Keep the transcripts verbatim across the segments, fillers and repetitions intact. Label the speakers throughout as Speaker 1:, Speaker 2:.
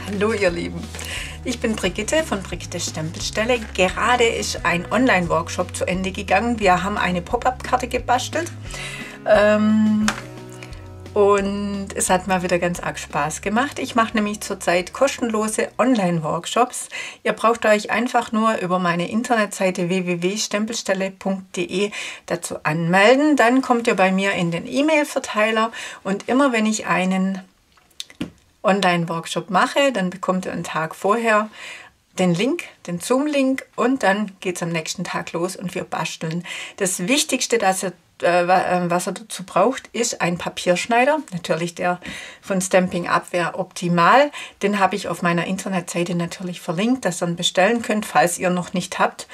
Speaker 1: Hallo ihr Lieben, ich bin Brigitte von Brigitte Stempelstelle. Gerade ist ein Online-Workshop zu Ende gegangen. Wir haben eine Pop-up-Karte gebastelt ähm, und es hat mal wieder ganz arg Spaß gemacht. Ich mache nämlich zurzeit kostenlose Online-Workshops. Ihr braucht euch einfach nur über meine Internetseite w w w punkt stempelstelle punkt de dazu anmelden. Dann kommt ihr bei mir in den E-Mail-Verteiler und immer wenn ich einen Online-Workshop mache, dann bekommt ihr einen Tag vorher den Link, den Zoom-Link und dann geht es am nächsten Tag los und wir basteln. Das Wichtigste, das ihr, äh, was ihr dazu braucht, ist ein Papierschneider. Natürlich der von Stampin' Up wäre optimal. Den habe ich auf meiner Internetseite natürlich verlinkt, dass ihr ihn bestellen könnt, falls ihr noch nicht habt.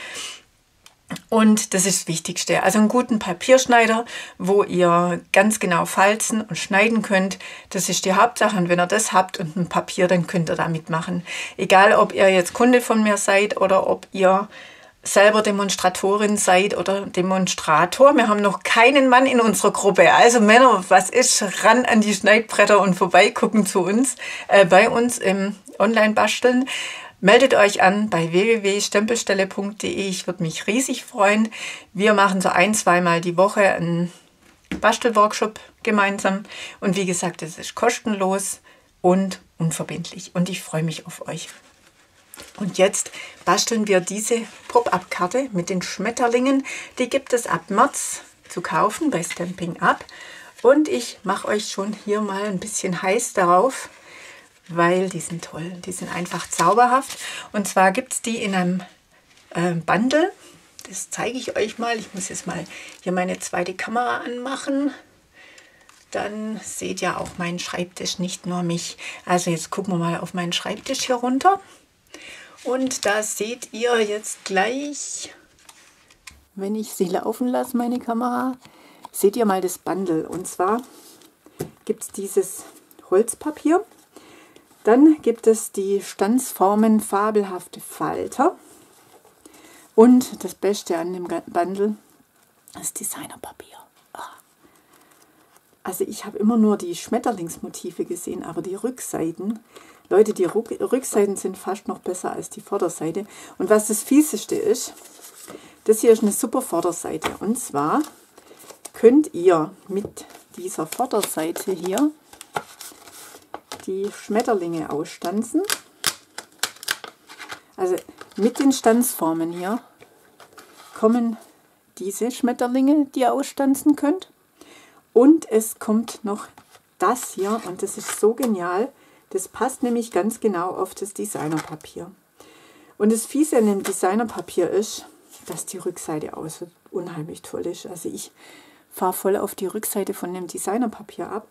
Speaker 1: Und das ist das Wichtigste, also einen guten Papierschneider, wo ihr ganz genau falzen und schneiden könnt. Das ist die Hauptsache und wenn ihr das habt und ein Papier, dann könnt ihr damit machen. Egal, ob ihr jetzt Kunde von mir seid oder ob ihr selber Demonstratorin seid oder Demonstrator. Wir haben noch keinen Mann in unserer Gruppe. Also Männer, was ist, ran an die Schneidbretter und vorbeigucken zu uns, äh, bei uns im Online-Basteln. Meldet euch an bei w w w punkt stempelstelle punkt de. Ich würde mich riesig freuen. Wir machen so ein-, zweimal die Woche einen Bastelworkshop gemeinsam. Und wie gesagt, es ist kostenlos und unverbindlich. Und ich freue mich auf euch. Und jetzt basteln wir diese Pop-up-Karte mit den Schmetterlingen. Die gibt es ab März zu kaufen bei Stampin' Up. Und ich mache euch schon hier mal ein bisschen heiß darauf, weil die sind toll, die sind einfach zauberhaft. Und zwar gibt es die in einem äh, Bundle. Das zeige ich euch mal. Ich muss jetzt mal hier meine zweite Kamera anmachen. Dann seht ihr auch meinen Schreibtisch, nicht nur mich. Also jetzt gucken wir mal auf meinen Schreibtisch hier runter. Und da seht ihr jetzt gleich, wenn ich sie laufen lasse, meine Kamera, seht ihr mal das Bundle. Und zwar gibt es dieses Holzpapier. Dann gibt es die Stanzformen fabelhafte Falter. Und das Beste an dem Bundle, das Designerpapier. Also ich habe immer nur die Schmetterlingsmotive gesehen, aber die Rückseiten, Leute, die Rückseiten sind fast noch besser als die Vorderseite. Und was das Fieseste ist, das hier ist eine super Vorderseite. Und zwar könnt ihr mit dieser Vorderseite hier die Schmetterlinge ausstanzen. Also mit den Stanzformen hier kommen diese Schmetterlinge, die ihr ausstanzen könnt. Und es kommt noch das hier und das ist so genial. Das passt nämlich ganz genau auf das Designerpapier. Und das Fiese an dem Designerpapier ist, dass die Rückseite auch so unheimlich toll ist. Also ich fahre voll auf die Rückseite von dem Designerpapier ab.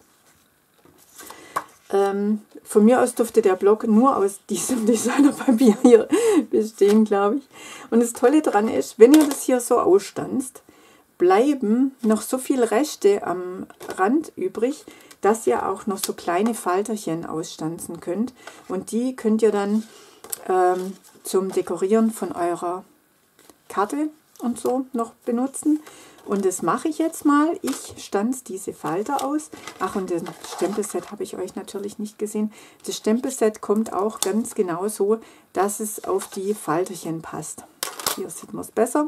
Speaker 1: Ähm, von mir aus durfte der Block nur aus diesem Designerpapier hier bestehen, glaube ich. Und das Tolle daran ist, wenn ihr das hier so ausstanzt, bleiben noch so viele Reste am Rand übrig, dass ihr auch noch so kleine Falterchen ausstanzen könnt. Und die könnt ihr dann ähm, zum Dekorieren von eurer Karte und so noch benutzen. Und das mache ich jetzt mal. Ich stanze diese Falter aus. Ach, und das Stempelset habe ich euch natürlich nicht gesehen. Das Stempelset kommt auch ganz genau so, dass es auf die Falterchen passt. Hier sieht man es besser.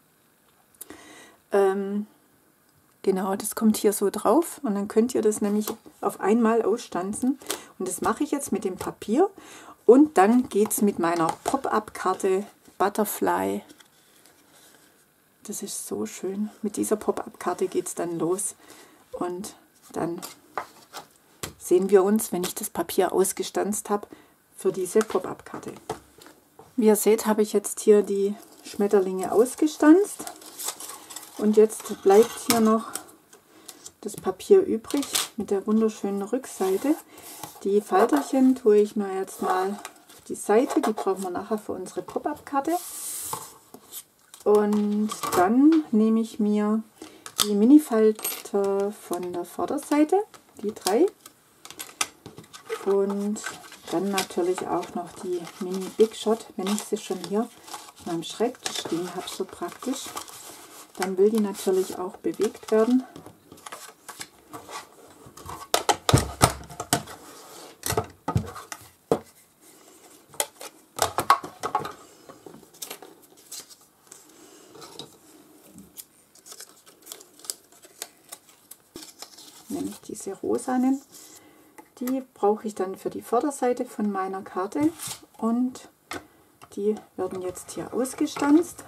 Speaker 1: Ähm, genau, das kommt hier so drauf. Und dann könnt ihr das nämlich auf einmal ausstanzen. Und das mache ich jetzt mit dem Papier. Und dann geht es mit meiner Pop-up-Karte Butterfly. Das ist so schön. Mit dieser Pop-up-Karte geht es dann los. Und dann sehen wir uns, wenn ich das Papier ausgestanzt habe, für diese Pop-up-Karte. Wie ihr seht, habe ich jetzt hier die Schmetterlinge ausgestanzt. Und jetzt bleibt hier noch das Papier übrig mit der wunderschönen Rückseite. Die Falterchen tue ich mir jetzt mal auf die Seite. Die brauchen wir nachher für unsere Pop-up-Karte. Und dann nehme ich mir die Mini-Falter von der Vorderseite, die drei. Und dann natürlich auch noch die Mini Big Shot, wenn ich sie schon hier auf meinem Schreibtisch stehen habe, so praktisch. Dann will die natürlich auch bewegt werden. nämlich diese rosanen. Die brauche ich dann für die Vorderseite von meiner Karte und die werden jetzt hier ausgestanzt.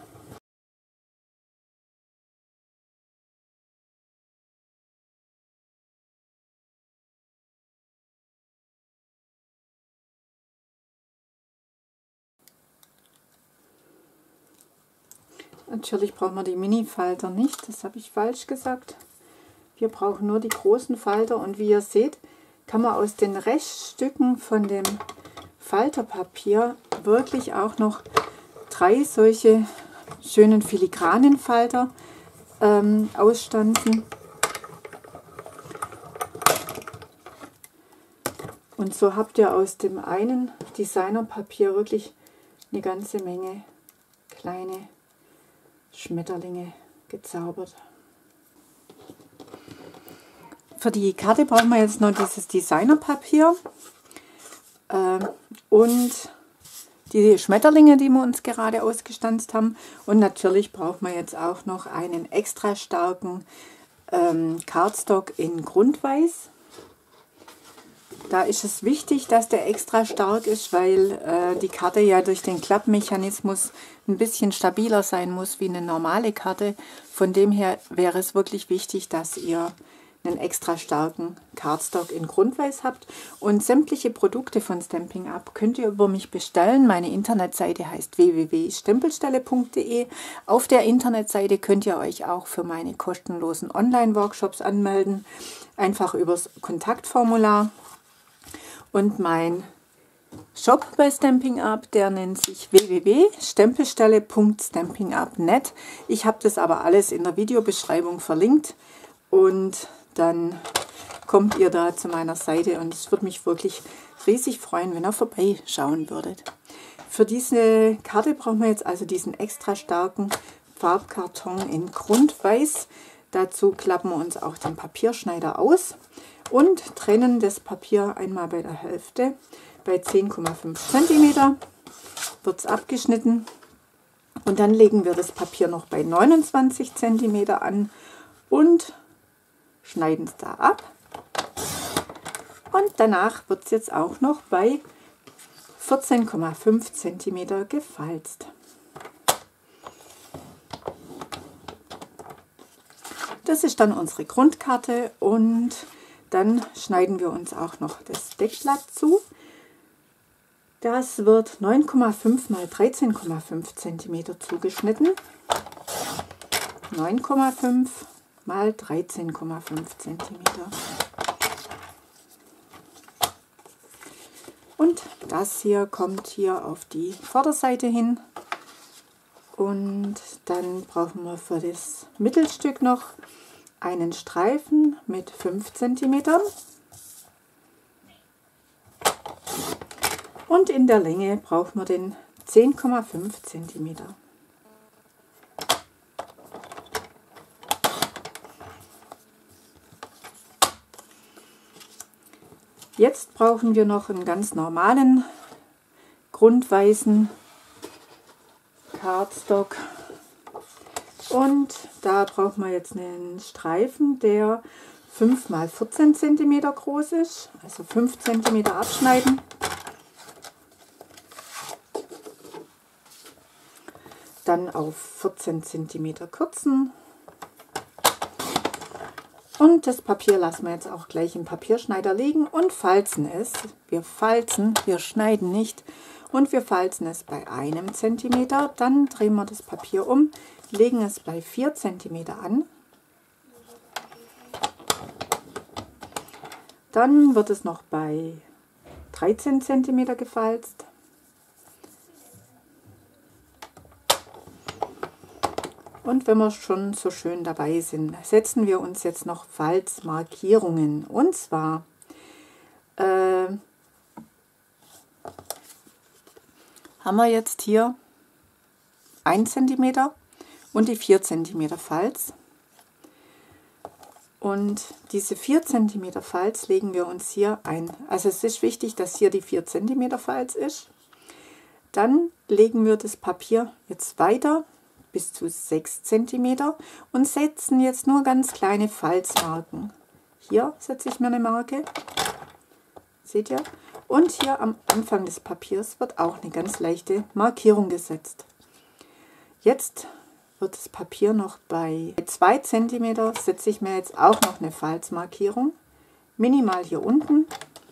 Speaker 1: Natürlich brauchen wir die Mini-Falter nicht, das habe ich falsch gesagt. Wir brauchen nur die großen Falter und wie ihr seht, kann man aus den Reststücken von dem Falterpapier wirklich auch noch drei solche schönen filigranen Falter ähm, ausstanzen. Und so habt ihr aus dem einen Designerpapier wirklich eine ganze Menge kleine Schmetterlinge gezaubert. Für die Karte brauchen wir jetzt noch dieses Designerpapier äh, und die Schmetterlinge, die wir uns gerade ausgestanzt haben. Und natürlich brauchen wir jetzt auch noch einen extra starken ähm, Cardstock in Grundweiß. Da ist es wichtig, dass der extra stark ist, weil äh, die Karte ja durch den Klappmechanismus ein bisschen stabiler sein muss wie eine normale Karte. Von dem her wäre es wirklich wichtig, dass ihr einen extra starken Cardstock in Grundweiß habt. Und sämtliche Produkte von Stampin' Up könnt ihr über mich bestellen. Meine Internetseite heißt w w w punkt stempelstelle punkt de. Auf der Internetseite könnt ihr euch auch für meine kostenlosen Online-Workshops anmelden. Einfach übers Kontaktformular. Und mein Shop bei Stampin' Up, der nennt sich w w w punkt stempelstelle punkt stampin up punkt net. Ich habe das aber alles in der Videobeschreibung verlinkt und dann kommt ihr da zu meiner Seite und es würde mich wirklich riesig freuen, wenn ihr vorbeischauen würdet. Für diese Karte brauchen wir jetzt also diesen extra starken Farbkarton in Grundweiß. Dazu klappen wir uns auch den Papierschneider aus und trennen das Papier einmal bei der Hälfte. Bei zehn Komma fünf Zentimeter wird es abgeschnitten und dann legen wir das Papier noch bei neunundzwanzig Zentimeter an und schneiden es da ab. Und danach wird es jetzt auch noch bei vierzehn Komma fünf Zentimeter gefalzt. Das ist dann unsere Grundkarte und dann schneiden wir uns auch noch das Deckblatt zu. Das wird neun Komma fünf mal dreizehn Komma fünf Zentimeter zugeschnitten. neun Komma fünf mal dreizehn Komma fünf Zentimeter. Und das hier kommt hier auf die Vorderseite hin. Und dann brauchen wir für das Mittelstück noch einen Streifen mit fünf Zentimeter. Und in der Länge brauchen wir den zehn Komma fünf Zentimeter. Jetzt brauchen wir noch einen ganz normalen grundweißen Cardstock und da brauchen wir jetzt einen Streifen, der fünf mal vierzehn Zentimeter groß ist, also fünf Zentimeter abschneiden. Dann auf vierzehn Zentimeter kürzen. Und das Papier lassen wir jetzt auch gleich im Papierschneider liegen und falzen es. Wir falzen, wir schneiden nicht. Und wir falzen es bei einem Zentimeter. Dann drehen wir das Papier um, legen es bei vier Zentimeter an. Dann wird es noch bei dreizehn Zentimeter gefalzt. Und wenn wir schon so schön dabei sind, setzen wir uns jetzt noch Falzmarkierungen. Und zwar äh, haben wir jetzt hier ein Zentimeter und die vier Zentimeter Falz. Und diese vier Zentimeter Falz legen wir uns hier ein. Also es ist wichtig, dass hier die vier Zentimeter Falz ist. Dann legen wir das Papier jetzt weiter bis zu sechs Zentimeter und setzen jetzt nur ganz kleine Falzmarken hier setze ich mir eine Marke. Seht ihr? Und hier am Anfang des Papiers wird auch eine ganz leichte Markierung gesetzt. Jetzt wird das Papier noch bei zwei Zentimeter, setze ich mir jetzt auch noch eine Falzmarkierung. Minimal hier unten.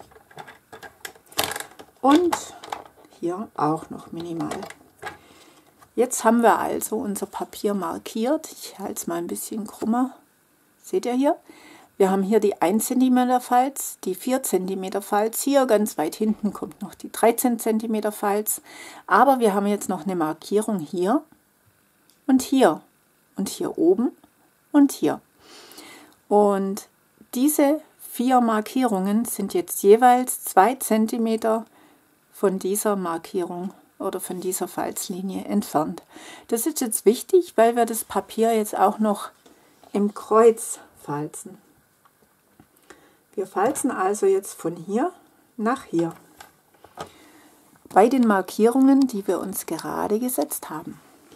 Speaker 1: Und hier auch noch minimal. Jetzt haben wir also unser Papier markiert. Ich halte es mal ein bisschen krummer. Seht ihr hier? Wir haben hier die ein Zentimeter Falz, die vier Zentimeter Falz. Hier ganz weit hinten kommt noch die dreizehn Zentimeter Falz. Aber wir haben jetzt noch eine Markierung hier und hier und hier oben und hier. Und diese vier Markierungen sind jetzt jeweils zwei Zentimeter von dieser Markierung oder von dieser Falzlinie entfernt. Das ist jetzt wichtig, weil wir das Papier jetzt auch noch im Kreuz falzen. Wir falzen also jetzt von hier nach hier. Bei den Markierungen, die wir uns gerade gesetzt haben.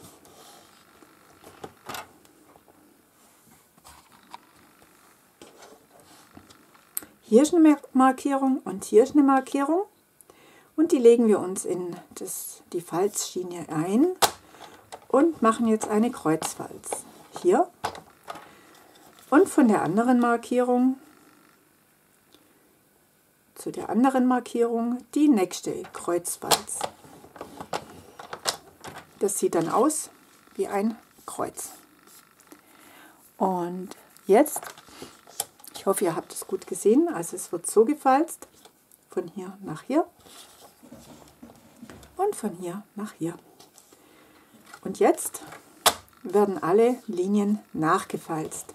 Speaker 1: Hier ist eine Markierung und hier ist eine Markierung. Und die legen wir uns in das, die Falzschiene ein und machen jetzt eine Kreuzfalz. Hier. Und von der anderen Markierung zu der anderen Markierung die nächste Kreuzfalz. Das sieht dann aus wie ein Kreuz. Und jetzt, ich hoffe, ihr habt es gut gesehen, also es wird so gefalzt, von hier nach hier und von hier nach hier. Und jetzt werden alle Linien nachgefalzt.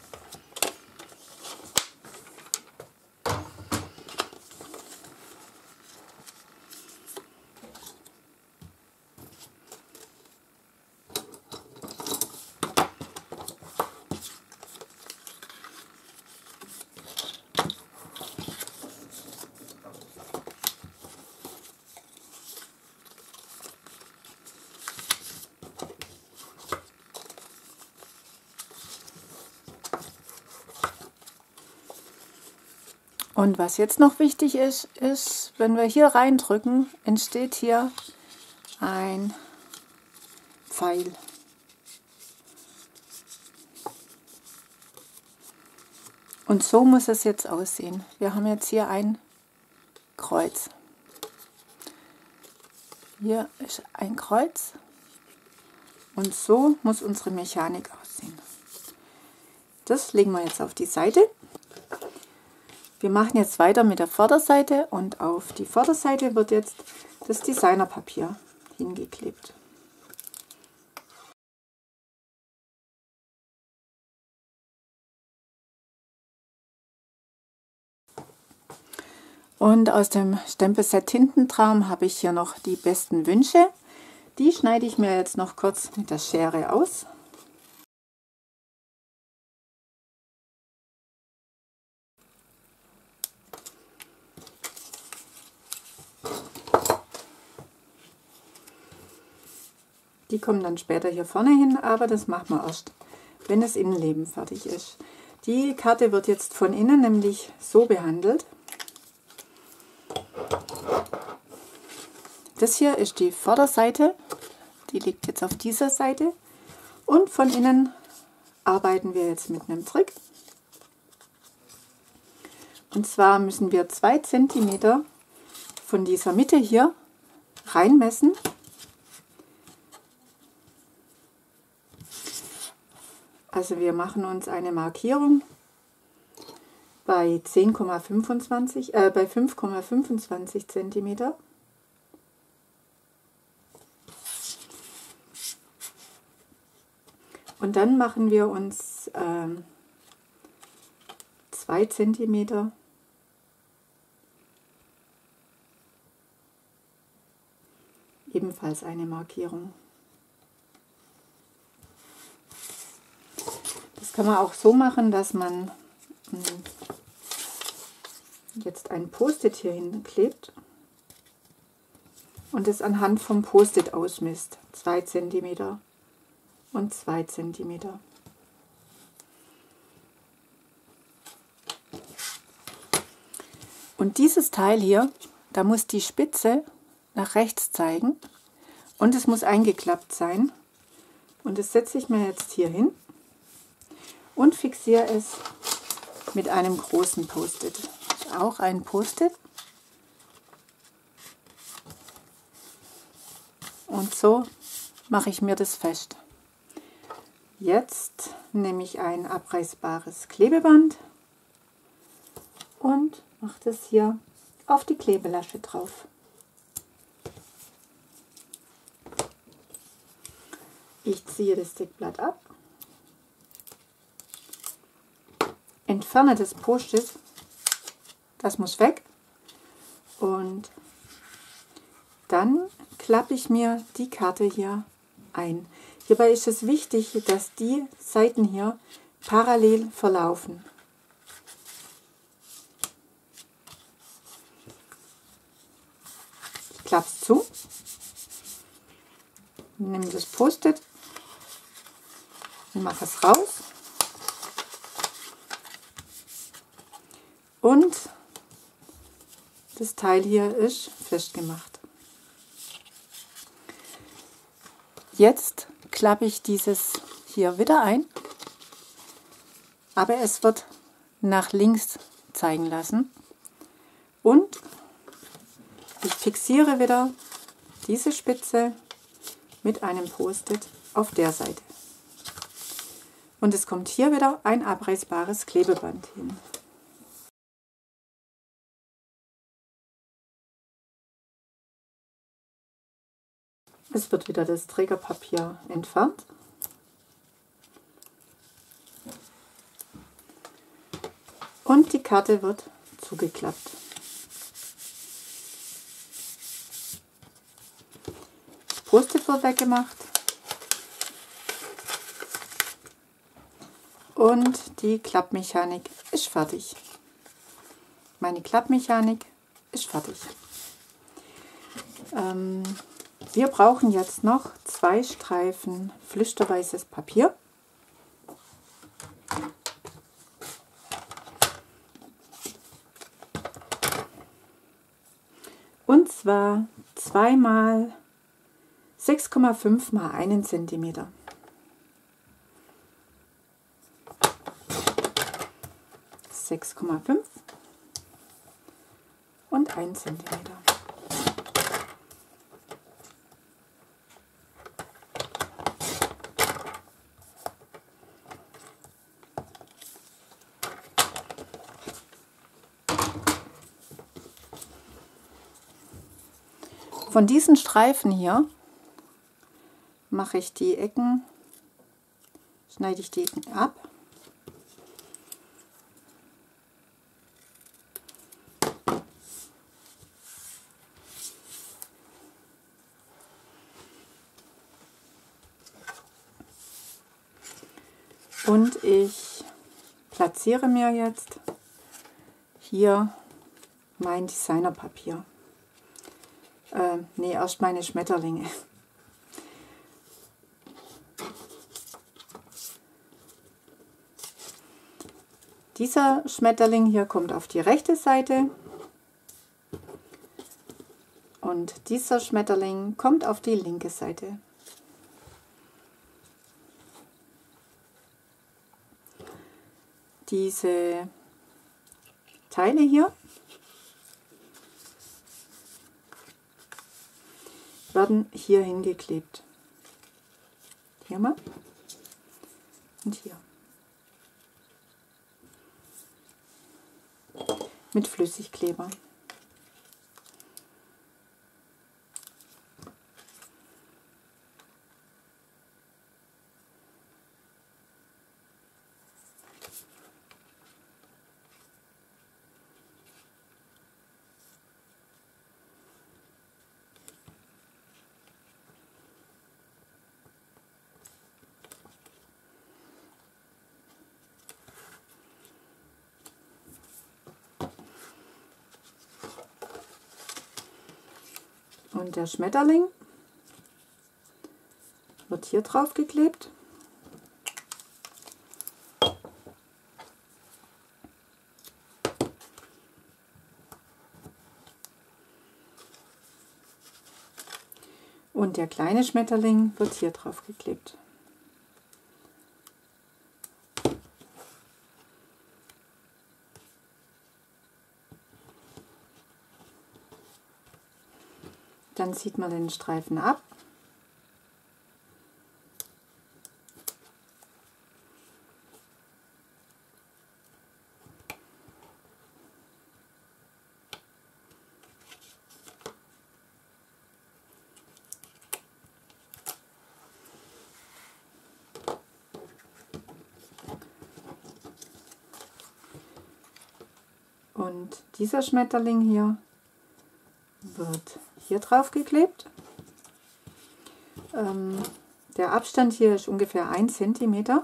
Speaker 1: Und was jetzt noch wichtig ist, ist, wenn wir hier reindrücken, entsteht hier ein Pfeil. Und so muss es jetzt aussehen. Wir haben jetzt hier ein Kreuz. Hier ist ein Kreuz. Und so muss unsere Mechanik aussehen. Das legen wir jetzt auf die Seite. Wir machen jetzt weiter mit der Vorderseite und auf die Vorderseite wird jetzt das Designerpapier hingeklebt. Und aus dem Stempelset Tintentraum habe ich hier noch die besten Wünsche. Die schneide ich mir jetzt noch kurz mit der Schere aus. Die kommen dann später hier vorne hin, aber das machen wir erst, wenn das Innenleben fertig ist. Die Karte wird jetzt von innen nämlich so behandelt. Das hier ist die Vorderseite, die liegt jetzt auf dieser Seite. Und von innen arbeiten wir jetzt mit einem Trick. Und zwar müssen wir zwei Zentimeter von dieser Mitte hier reinmessen. Also wir machen uns eine Markierung bei zehn Komma fünfundzwanzig, äh, bei fünf Komma fünfundzwanzig Zentimeter. Und dann machen wir uns ähm, zwei Zentimeter ebenfalls eine Markierung. Das kann man auch so machen, dass man jetzt ein Post-it hier hinklebt und es anhand vom Post-it ausmisst. zwei Zentimeter und zwei Zentimeter. Und dieses Teil hier, da muss die Spitze nach rechts zeigen und es muss eingeklappt sein. Und das setze ich mir jetzt hier hin und fixiere es mit einem großen Post-it. Auch ein Post-it. Und so mache ich mir das fest. Jetzt nehme ich ein abreißbares Klebeband und mache das hier auf die Klebelasche drauf. Ich ziehe das Stickblatt ab, entferne das Post-it, das muss weg, und dann klappe ich mir die Karte hier ein. Hierbei ist es wichtig, dass die Seiten hier parallel verlaufen. Ich klappe es zu, nehme das Post-it und mache es raus und das Teil hier ist festgemacht. Jetzt klappe ich dieses hier wieder ein, aber es wird nach links zeigen lassen und ich fixiere wieder diese Spitze mit einem Post-it auf der Seite. Und es kommt hier wieder ein abreißbares Klebeband hin. Es wird wieder das Trägerpapier entfernt. Und die Karte wird zugeklappt. Das Post-it wird weggemacht. Und die Klappmechanik ist fertig. Meine Klappmechanik ist fertig. Ähm, wir brauchen jetzt noch zwei Streifen flüsterweißes Papier. Und zwar zweimal sechs Komma fünf mal einen Zentimeter. sechs Komma fünf und ein Zentimeter. Von diesen Streifen hier mache ich die Ecken, schneide ich die Ecken ab. Und ich platziere mir jetzt hier mein Designerpapier. Äh, nee, erst meine Schmetterlinge. Dieser Schmetterling hier kommt auf die rechte Seite und dieser Schmetterling kommt auf die linke Seite. Diese Teile hier werden hier hingeklebt. Hier mal und hier. Mit Flüssigkleber. Und der Schmetterling wird hier drauf geklebt. Und der kleine Schmetterling wird hier drauf geklebt. Dann zieht man den Streifen ab. Und dieser Schmetterling hier wird hier drauf geklebt. Ähm, der Abstand hier ist ungefähr ein Zentimeter.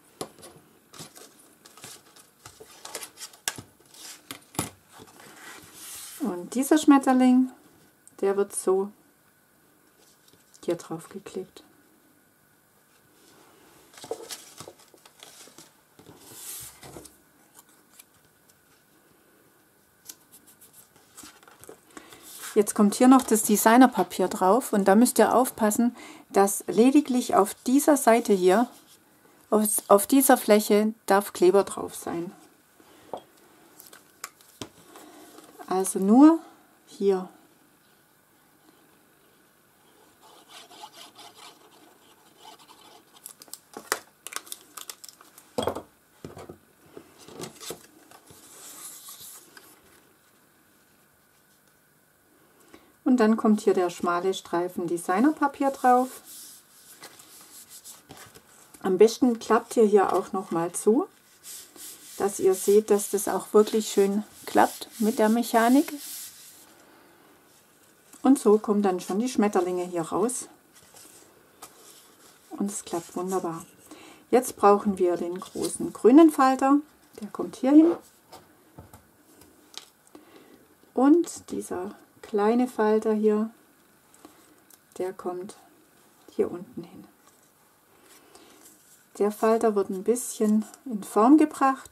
Speaker 1: Und dieser Schmetterling, der wird so hier drauf geklebt. Jetzt kommt hier noch das Designerpapier drauf und da müsst ihr aufpassen, dass lediglich auf dieser Seite hier, auf, auf dieser Fläche, darf Kleber drauf sein. Also nur hier. Und dann kommt hier der schmale Streifen Designerpapier drauf. Am besten klappt ihr hier auch noch mal zu, dass ihr seht, dass das auch wirklich schön klappt mit der Mechanik. Und so kommen dann schon die Schmetterlinge hier raus. Und es klappt wunderbar. Jetzt brauchen wir den großen grünen Falter. Der kommt hier hin. Und dieser kleine Falter hier, der kommt hier unten hin. Der Falter wird ein bisschen in Form gebracht.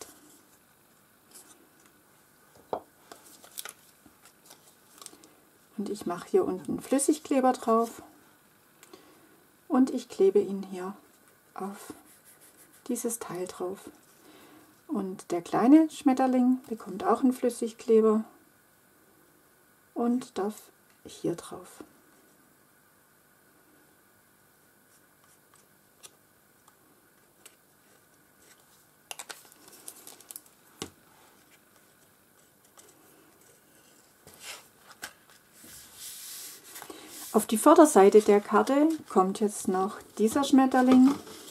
Speaker 1: Und ich mache hier unten Flüssigkleber drauf und ich klebe ihn hier auf dieses Teil drauf. Und der kleine Schmetterling bekommt auch einen Flüssigkleber und darf hier drauf. Auf die Vorderseite der Karte kommt jetzt noch dieser Schmetterling.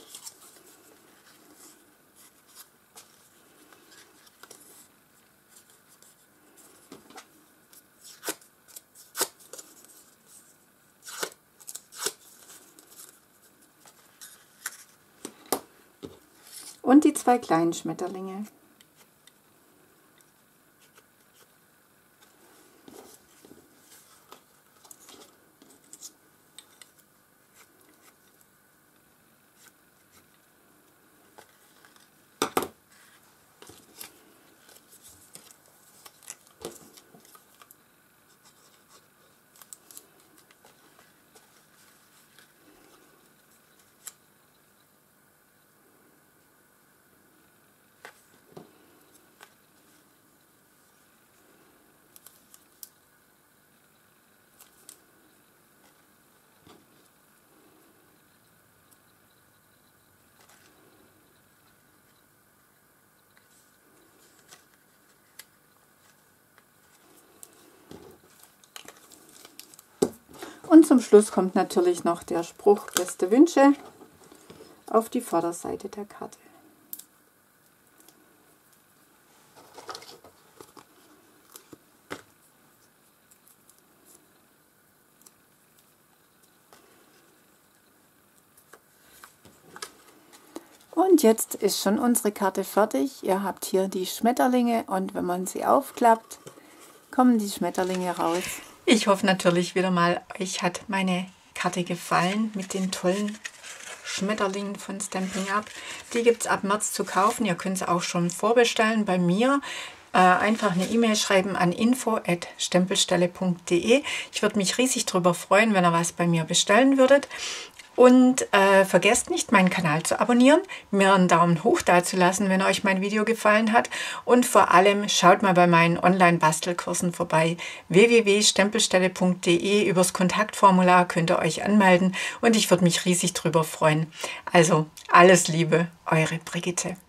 Speaker 1: Und die zwei kleinen Schmetterlinge. Und zum Schluss kommt natürlich noch der Spruch Beste Wünsche auf die Vorderseite der Karte. Und jetzt ist schon unsere Karte fertig. Ihr habt hier die Schmetterlinge und wenn man sie aufklappt, kommen die Schmetterlinge raus. Ich hoffe natürlich wieder mal, euch hat meine Karte gefallen mit den tollen Schmetterlingen von Stampin' Up. Die gibt es ab März zu kaufen. Ihr könnt sie auch schon vorbestellen bei mir. äh, einfach eine E-Mail schreiben an info at stempelstelle punkt de. Ich würde mich riesig darüber freuen, wenn ihr was bei mir bestellen würdet. Und äh, vergesst nicht, meinen Kanal zu abonnieren, mir einen Daumen hoch dazulassen, wenn euch mein Video gefallen hat. Und vor allem schaut mal bei meinen Online-Bastelkursen vorbei. w w w punkt stempelstelle punkt de. Übers Kontaktformular könnt ihr euch anmelden und ich würde mich riesig drüber freuen. Also alles Liebe, eure Brigitte.